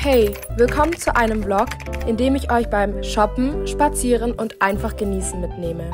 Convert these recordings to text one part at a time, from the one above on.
Hey, willkommen zu einem Vlog, in dem ich euch beim Shoppen, Spazieren und einfach genießen mitnehme.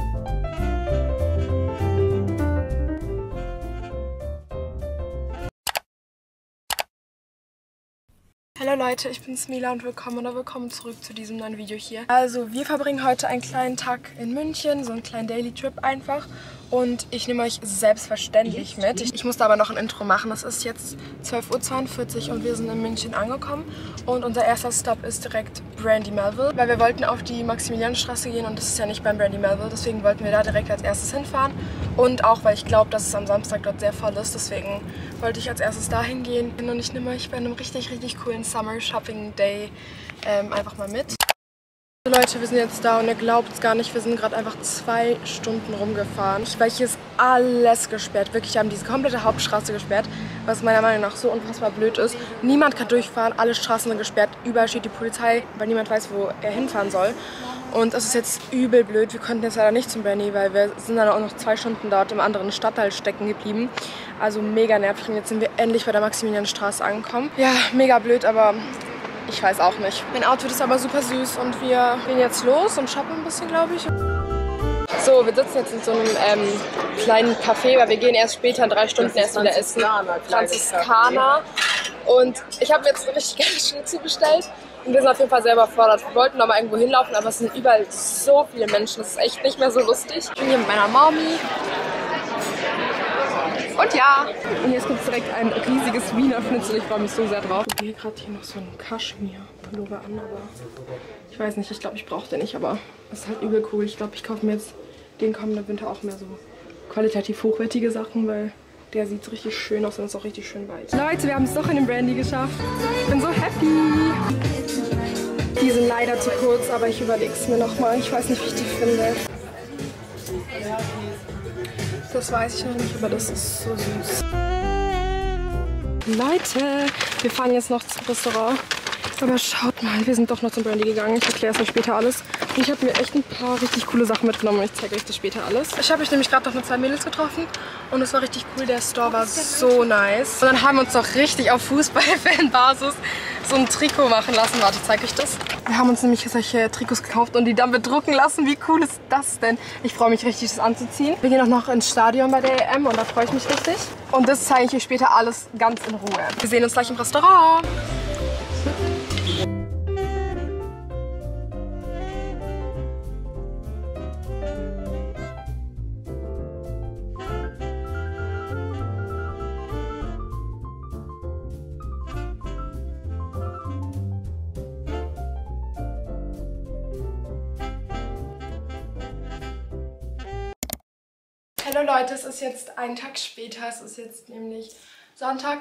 Hallo Leute, ich bin's Mila und willkommen zurück zu diesem neuen Video hier. Also wir verbringen heute einen kleinen Tag in München, so einen kleinen Daily Trip einfach. Und ich nehme euch selbstverständlich mit. Ich musste aber noch ein Intro machen. Es ist jetzt 12:42 Uhr und wir sind in München angekommen. Und unser erster Stop ist direkt Brandy Melville. Weil wir wollten auf die Maximilianstraße gehen und das ist ja nicht beim Brandy Melville. Deswegen wollten wir da direkt als erstes hinfahren. Und auch, weil ich glaube, dass es am Samstag dort sehr voll ist. Deswegen wollte ich als erstes dahin gehen. Und ich nehme euch bei einem richtig coolen Summer Shopping Day einfach mal mit. Leute, wir sind jetzt da und ihr glaubt es gar nicht, wir sind gerade einfach 2 Stunden rumgefahren. Weil hier ist alles gesperrt, wirklich, wir haben diese komplette Hauptstraße gesperrt, was meiner Meinung nach so unfassbar blöd ist. Niemand kann durchfahren, alle Straßen sind gesperrt, überall steht die Polizei, weil niemand weiß, wo er hinfahren soll. Und es ist jetzt übel blöd, wir konnten jetzt leider nicht zum Brandy, weil wir sind dann auch noch 2 Stunden dort im anderen Stadtteil stecken geblieben. Also mega nervig und jetzt sind wir endlich bei der Maximilianstraße angekommen. Ja, mega blöd, aber ich weiß auch nicht. Mein Outfit ist aber super süß und wir gehen jetzt los und shoppen ein bisschen, glaube ich. So, wir sitzen jetzt in so einem kleinen Café, weil wir gehen erst später in 3 Stunden erst wieder essen. Franziskaner. Und ich habe mir jetzt richtig geile Schuhe zubestellt. Und wir sind auf jeden Fall selber überfordert. Wir wollten noch mal irgendwo hinlaufen, aber es sind überall so viele Menschen. Das ist echt nicht mehr so lustig. Ich bin hier mit meiner Mommy. Und ja, und jetzt gibt es direkt ein riesiges Wiener Schnitzel. Ich freue mich so sehr drauf. Ich habe gerade hier noch so einen Kaschmir-Pullover an, aber ich weiß nicht, ich glaube, ich brauche den nicht, aber das ist halt übel cool. Ich glaube, ich kaufe mir jetzt den kommenden Winter auch mehr so qualitativ hochwertige Sachen, weil der sieht richtig schön aus und ist auch richtig schön weit. Leute, wir haben es doch in den Brandy geschafft. Ich bin so happy. Die sind leider zu kurz, aber ich überlege es mir nochmal. Ich weiß nicht, wie ich die finde. Das weiß ich noch nicht, aber das ist so süß. Leute, wir fahren jetzt noch zum Restaurant. Aber schaut mal, wir sind doch noch zum Brandy gegangen. Ich erkläre es euch später alles. Und ich habe mir echt ein paar richtig coole Sachen mitgenommen und ich zeige euch das später alles. Ich habe mich nämlich gerade noch mit 2 Mädels getroffen und es war richtig cool. Der Store war so nice. Und dann haben wir uns doch richtig auf Fußball-Fan-Basis so ein Trikot machen lassen. Warte, ich zeige euch das. Wir haben uns nämlich solche Trikots gekauft und die dann bedrucken lassen. Wie cool ist das denn? Ich freue mich richtig, das anzuziehen. Wir gehen auch noch ins Stadion bei der EM und da freue ich mich richtig. Und das zeige ich euch später alles ganz in Ruhe. Wir sehen uns gleich im Restaurant. Hallo Leute, es ist jetzt einen Tag später, es ist jetzt nämlich Sonntag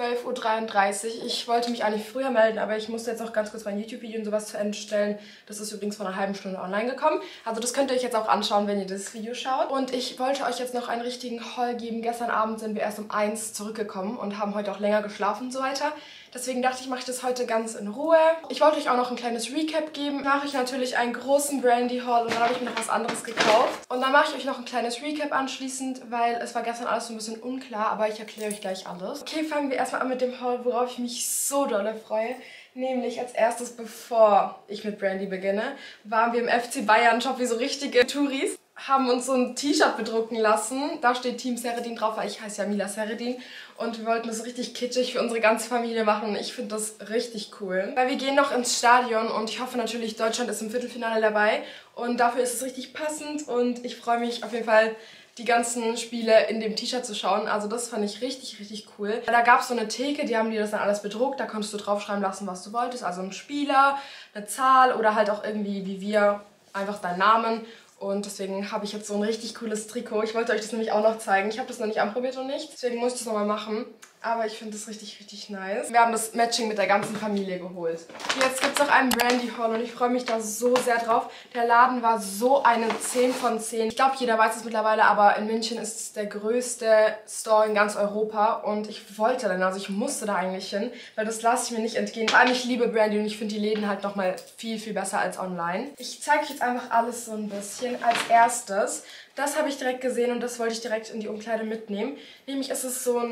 12:33 Uhr. Ich wollte mich eigentlich früher melden, aber ich musste jetzt noch ganz kurz mein YouTube-Video und sowas zu Ende stellen. Das ist übrigens vor einer halben Stunde online gekommen. Also das könnt ihr euch jetzt auch anschauen, wenn ihr das Video schaut. Und ich wollte euch jetzt noch einen richtigen Haul geben. Gestern Abend sind wir erst um 1 zurückgekommen und haben heute auch länger geschlafen und so weiter. Deswegen dachte ich, mache ich das heute ganz in Ruhe. Ich wollte euch auch noch ein kleines Recap geben. Dann mache ich natürlich einen großen Brandy-Haul und dann habe ich mir noch was anderes gekauft. Und dann mache ich euch noch ein kleines Recap anschließend, weil es war gestern alles so ein bisschen unklar, aber ich erkläre euch gleich alles. Okay, fangen wir erstmal an mit dem Haul, worauf ich mich so dolle freue. Nämlich als erstes, bevor ich mit Brandy beginne, waren wir im FC Bayern Shop wie so richtige Touris. Haben uns so ein T-Shirt bedrucken lassen. Da steht Team Seredin drauf, weil ich heiße ja Mila Seredin. Und wir wollten das richtig kitschig für unsere ganze Familie machen. Ich finde das richtig cool. Weil wir gehen noch ins Stadion und ich hoffe natürlich, Deutschland ist im Viertelfinale dabei. Und dafür ist es richtig passend und ich freue mich auf jeden Fall, die ganzen Spiele in dem T-Shirt zu schauen. Also das fand ich richtig cool. Da gab es so eine Theke, die haben dir das dann alles bedruckt. Da konntest du draufschreiben lassen, was du wolltest. Also ein Spieler, eine Zahl oder halt auch irgendwie wie wir, einfach deinen Namen. Und deswegen habe ich jetzt so ein richtig cooles Trikot. Ich wollte euch das nämlich auch noch zeigen. Ich habe das noch nicht anprobiert und nicht. Deswegen muss ich das nochmal machen. Aber ich finde das richtig nice. Wir haben das Matching mit der ganzen Familie geholt. Jetzt gibt es noch einen Brandy Haul und ich freue mich da so sehr drauf. Der Laden war so eine 10 von 10. Ich glaube, jeder weiß es mittlerweile, aber in München ist es der größte Store in ganz Europa. Und ich wollte dann, also ich musste da eigentlich hin, weil das lasse ich mir nicht entgehen. Vor allem, ich liebe Brandy und ich finde die Läden halt nochmal viel besser als online. Ich zeige euch jetzt einfach alles so ein bisschen. Als erstes, das habe ich direkt gesehen und das wollte ich direkt in die Umkleide mitnehmen. Nämlich ist es so ein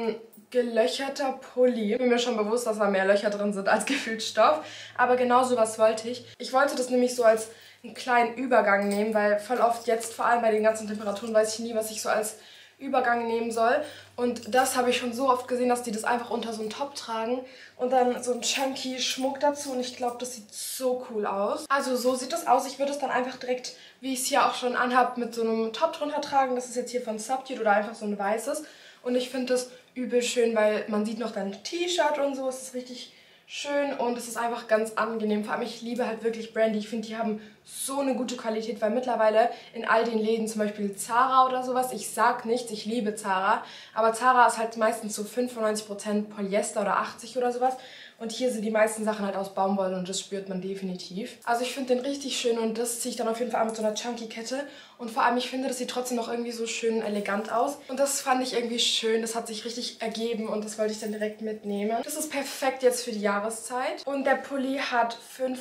gelöcherter Pulli. Ich bin mir schon bewusst, dass da mehr Löcher drin sind als gefühlt Stoff. Aber genau sowas wollte ich. Ich wollte das nämlich so als einen kleinen Übergang nehmen, weil voll oft jetzt, vor allem bei den ganzen Temperaturen, weiß ich nie, was ich so als Übergang nehmen soll. Und das habe ich schon so oft gesehen, dass die das einfach unter so einen Top tragen und dann so ein chunky Schmuck dazu. Und ich glaube, das sieht so cool aus. Also so sieht das aus. Ich würde es dann einfach direkt, wie ich es hier auch schon anhabe, mit so einem Top drunter tragen. Das ist jetzt hier von Subdued oder einfach so ein weißes. Und ich finde das übel schön, weil man sieht noch dein T-Shirt und so. Es ist richtig schön und es ist einfach ganz angenehm. Vor allem, ich liebe halt wirklich Brandy. Ich finde, die haben so eine gute Qualität, weil mittlerweile in all den Läden, zum Beispiel Zara oder sowas, ich sag nichts, ich liebe Zara, aber Zara ist halt meistens so 95% Polyester oder 80 oder sowas. Und hier sind die meisten Sachen halt aus Baumwolle und das spürt man definitiv. Also ich finde den richtig schön und das ziehe ich dann auf jeden Fall an mit so einer chunky Kette. Und vor allem, ich finde, das sieht trotzdem noch irgendwie so schön elegant aus. Und das fand ich irgendwie schön, das hat sich richtig ergeben und das wollte ich dann direkt mitnehmen. Das ist perfekt jetzt für die Jahreszeit. Und der Pulli hat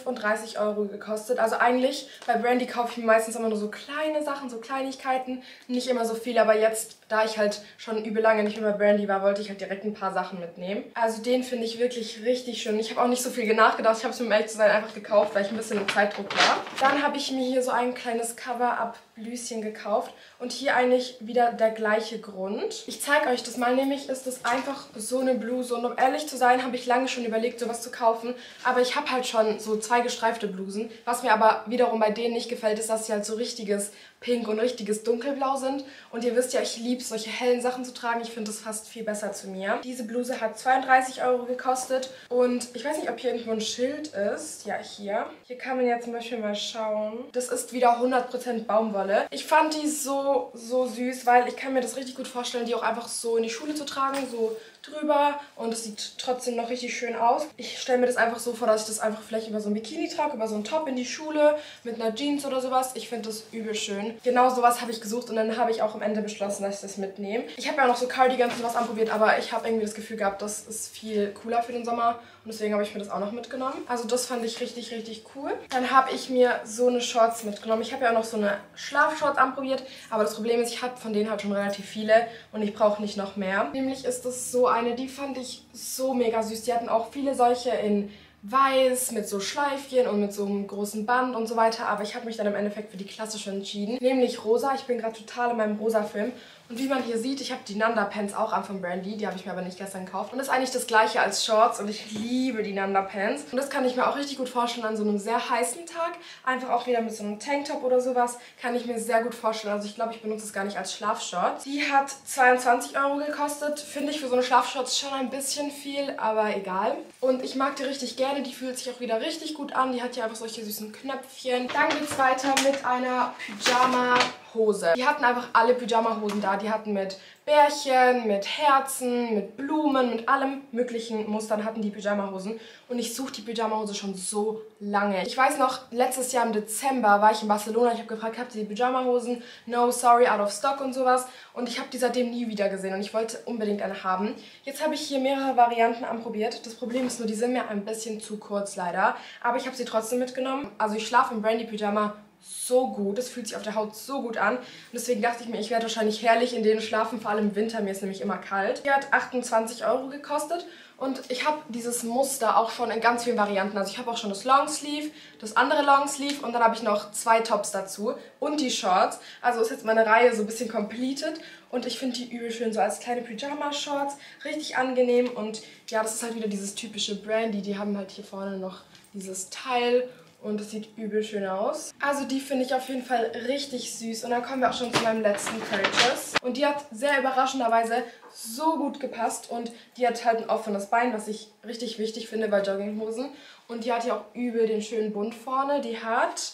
35 € gekostet. Also eigentlich, bei Brandy kaufe ich mir meistens immer nur so kleine Sachen, so Kleinigkeiten. Nicht immer so viel, aber jetzt, da ich halt schon übel lange nicht mehr bei Brandy war, wollte ich halt direkt ein paar Sachen mitnehmen. Also den finde ich wirklich richtig schön. Ich habe auch nicht so viel nachgedacht. Ich habe es mir, um ehrlich zu sein, einfach gekauft, weil ich ein bisschen im Zeitdruck war. Dann habe ich mir hier so ein kleines Cover-Up-Blüschen gekauft. Und hier eigentlich wieder der gleiche Grund. Ich zeige euch das mal, nämlich ist das einfach so eine Bluse. Und um ehrlich zu sein, habe ich lange schon überlegt, sowas zu kaufen. Aber ich habe halt schon so 2 gestreifte Blusen. Was mir aber wiederum bei denen nicht gefällt, ist, dass sie halt so richtiges Pink und richtiges Dunkelblau sind. Und ihr wisst ja, ich liebe es, solche hellen Sachen zu tragen. Ich finde das fast viel besser zu mir. Diese Bluse hat 32 € gekostet. Und ich weiß nicht, ob hier irgendwo ein Schild ist. Ja, hier. Hier kann man ja zum Beispiel mal schauen. Das ist wieder 100% Baumwolle. Ich fand die so süß, weil ich kann mir das richtig gut vorstellen, die auch einfach so in die Schule zu tragen, so drüber, und es sieht trotzdem noch richtig schön aus. Ich stelle mir das einfach so vor, dass ich das einfach vielleicht über so ein Bikini trage, über so einen Top in die Schule, mit einer Jeans oder sowas. Ich finde das übel schön. Genau sowas habe ich gesucht und dann habe ich auch am Ende beschlossen, dass ich das mitnehme. Ich habe ja auch noch so Cardigans und was anprobiert, aber ich habe irgendwie das Gefühl gehabt, das ist viel cooler für den Sommer. Und deswegen habe ich mir das auch noch mitgenommen. Also das fand ich richtig, richtig cool. Dann habe ich mir so eine Shorts mitgenommen. Ich habe ja auch noch so eine Schlafshorts anprobiert. Aber das Problem ist, ich habe von denen halt schon relativ viele. Und ich brauche nicht noch mehr. Nämlich ist das so eine, die fand ich so mega süß. Die hatten auch viele solche in weiß mit so Schleifchen und mit so einem großen Band und so weiter. Aber ich habe mich dann im Endeffekt für die klassische entschieden. Nämlich rosa. Ich bin gerade total in meinem rosa-Film. Und wie man hier sieht, ich habe die Nanda Pants auch an von Brandy. Die habe ich mir aber nicht gestern gekauft. Und das ist eigentlich das gleiche als Shorts. Und ich liebe die Nanda Pants. Und das kann ich mir auch richtig gut vorstellen an so einem sehr heißen Tag. Einfach auch wieder mit so einem Tanktop oder sowas. Kann ich mir sehr gut vorstellen. Also ich glaube, ich benutze es gar nicht als Schlafshorts. Die hat 22 € gekostet. Finde ich für so eine Schlafshorts schon ein bisschen viel, aber egal. Und ich mag die richtig gerne. Die fühlt sich auch wieder richtig gut an. Die hat hier einfach solche süßen Knöpfchen. Dann geht es weiter mit einer Pyjama-Hose. Die hatten einfach alle Pyjama-Hosen da. Die hatten mit Bärchen, mit Herzen, mit Blumen, mit allem möglichen Mustern hatten die Pyjama-Hosen. Und ich suche die Pyjama-Hose schon so lange. Ich weiß noch, letztes Jahr im Dezember war ich in Barcelona. Ich habe gefragt, habt ihr die Pyjama-Hosen? No, sorry, out of stock und sowas. Und ich habe die seitdem nie wieder gesehen und ich wollte unbedingt eine haben. Jetzt habe ich hier mehrere Varianten anprobiert. Das Problem ist nur, die sind mir ein bisschen zu kurz leider. Aber ich habe sie trotzdem mitgenommen. Also ich schlafe im Brandy-Pyjama so gut. Es fühlt sich auf der Haut so gut an. Und deswegen dachte ich mir, ich werde wahrscheinlich herrlich in denen schlafen, vor allem im Winter. Mir ist nämlich immer kalt. Die hat 28 € gekostet. Und ich habe dieses Muster auch schon in ganz vielen Varianten. Also ich habe auch schon das Longsleeve, das andere Longsleeve und dann habe ich noch 2 Tops dazu und die Shorts. Also ist jetzt meine Reihe so ein bisschen completed und ich finde die übel schön so als kleine Pyjama-Shorts. Richtig angenehm und ja, das ist halt wieder dieses typische Brandy. Die haben halt hier vorne noch dieses Teil. Und es sieht übel schön aus. Also die finde ich auf jeden Fall richtig süß. Und dann kommen wir auch schon zu meinem letzten Purchase. Und die hat sehr überraschenderweise so gut gepasst. Und die hat halt ein offenes Bein, was ich richtig wichtig finde bei Jogginghosen. Und die hat hier auch übel den schönen Bund vorne. Die hat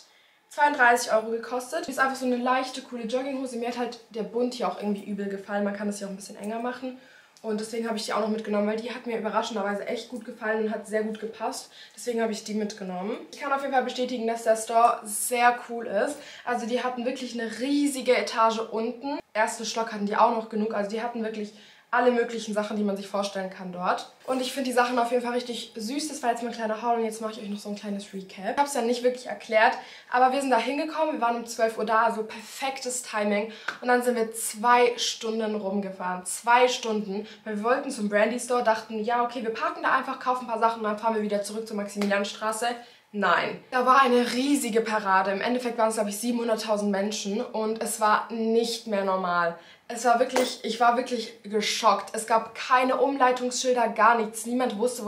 32 € gekostet. Die ist einfach so eine leichte, coole Jogginghose. Mir hat halt der Bund hier auch irgendwie übel gefallen. Man kann das hier auch ein bisschen enger machen. Und deswegen habe ich die auch noch mitgenommen, weil die hat mir überraschenderweise echt gut gefallen und hat sehr gut gepasst. Deswegen habe ich die mitgenommen. Ich kann auf jeden Fall bestätigen, dass der Store sehr cool ist. Also die hatten wirklich eine riesige Etage unten. Ersten Stock hatten die auch noch genug. Also die hatten wirklich alle möglichen Sachen, die man sich vorstellen kann dort. Und ich finde die Sachen auf jeden Fall richtig süß. Das war jetzt mein kleiner Haul und jetzt mache ich euch noch so ein kleines Recap. Ich habe es ja nicht wirklich erklärt, aber wir sind da hingekommen. Wir waren um 12 Uhr da, also perfektes Timing. Und dann sind wir 2 Stunden rumgefahren. 2 Stunden. Weil wir wollten zum Brandy Store, dachten, ja okay, wir parken da einfach, kaufen ein paar Sachen und dann fahren wir wieder zurück zur Maximilianstraße. Nein. Da war eine riesige Parade. Im Endeffekt waren es, glaube ich, 700.000 Menschen und es war nicht mehr normal. Es war wirklich, ich war wirklich geschockt. Es gab keine Umleitungsschilder, gar nichts. Niemand wusste,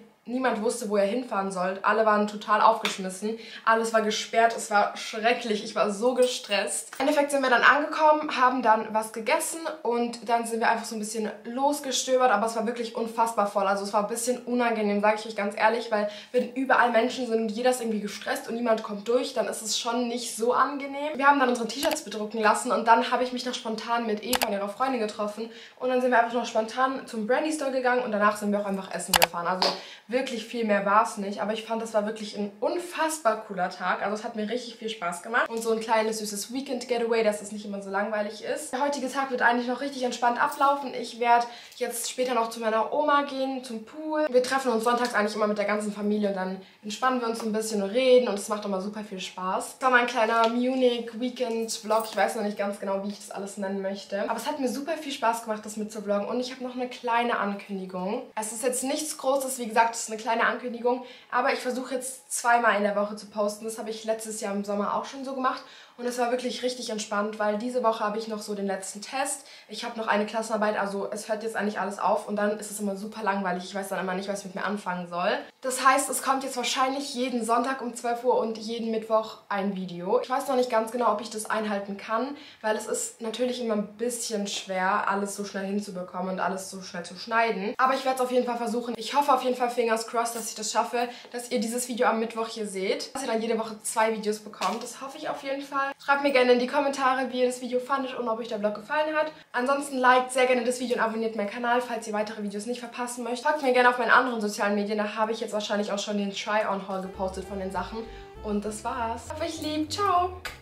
wo er hinfahren sollte. Alle waren total aufgeschmissen. Alles war gesperrt. Es war schrecklich. Ich war so gestresst. Im Endeffekt sind wir dann angekommen, haben dann was gegessen und dann sind wir einfach so ein bisschen losgestöbert. Aber es war wirklich unfassbar voll. Also es war ein bisschen unangenehm, sage ich euch ganz ehrlich, weil wenn überall Menschen sind und jeder ist irgendwie gestresst und niemand kommt durch, dann ist es schon nicht so angenehm. Wir haben dann unsere T-Shirts bedrucken lassen und dann habe ich mich noch spontan mit Eva und ihrer Freundin getroffen. Und dann sind wir einfach noch spontan zum Brandy Store gegangen und danach sind wir auch einfach essen gefahren. Also wirklich viel mehr war es nicht, aber ich fand, das war wirklich ein unfassbar cooler Tag. Also es hat mir richtig viel Spaß gemacht. Und so ein kleines, süßes Weekend-Getaway, dass es nicht immer so langweilig ist. Der heutige Tag wird eigentlich noch richtig entspannt ablaufen. Ich werde jetzt später noch zu meiner Oma gehen, zum Pool. Wir treffen uns sonntags eigentlich immer mit der ganzen Familie und dann entspannen wir uns ein bisschen und reden und es macht immer super viel Spaß. Das war mein kleiner Munich-Weekend-Vlog. Ich weiß noch nicht ganz genau, wie ich das alles nennen möchte. Aber es hat mir super viel Spaß gemacht, das mitzuvloggen. Und ich habe noch eine kleine Ankündigung. Es ist jetzt nichts Großes, wie gesagt, es ist eine kleine Ankündigung, aber ich versuche jetzt 2-mal in der Woche zu posten. Das habe ich letztes Jahr im Sommer auch schon so gemacht und es war wirklich richtig entspannt, weil diese Woche habe ich noch so den letzten Test. Ich habe noch eine Klassenarbeit, also es hört jetzt eigentlich alles auf und dann ist es immer super langweilig. Ich weiß dann immer nicht, was ich mit mir anfangen soll. Das heißt, es kommt jetzt wahrscheinlich jeden Sonntag um 12 Uhr und jeden Mittwoch ein Video. Ich weiß noch nicht ganz genau, ob ich das einhalten kann, weil es ist natürlich immer ein bisschen schwer, alles so schnell hinzubekommen und alles so schnell zu schneiden. Aber ich werde es auf jeden Fall versuchen. Ich hoffe auf jeden Fall, fingers crossed, dass ich das schaffe, dass ihr dieses Video am Mittwoch hier seht. Dass ihr dann jede Woche 2 Videos bekommt. Das hoffe ich auf jeden Fall. Schreibt mir gerne in die Kommentare, wie ihr das Video fandet und ob euch der Vlog gefallen hat. Ansonsten liked sehr gerne das Video und abonniert meinen Kanal, falls ihr weitere Videos nicht verpassen möchtet. Folgt mir gerne auf meinen anderen sozialen Medien, da habe ich jetzt wahrscheinlich auch schon den Try-On-Haul gepostet von den Sachen. Und das war's. Hab euch lieb. Ciao!